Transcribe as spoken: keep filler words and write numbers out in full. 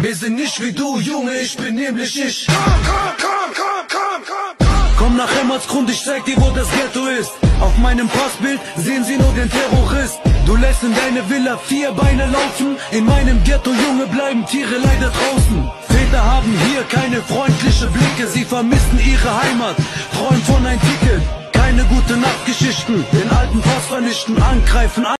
Wir sind nicht wie du, Junge, ich bin nämlich ich. Komm, komm, komm, komm, komm, komm. Komm nach Emmertsgrund, ich zeig dir, wo das Ghetto ist. Auf meinem Passbild sehen sie nur den Terrorist. Du lässt in deine Villa vier Beine laufen. In meinem Ghetto, Junge, bleiben Tiere leider draußen. Väter haben hier keine freundliche Blicke. Sie vermissen ihre Heimat, träumen von ein Ticket. Keine gute Nachtgeschichten, den alten Pass vernichten, angreifen.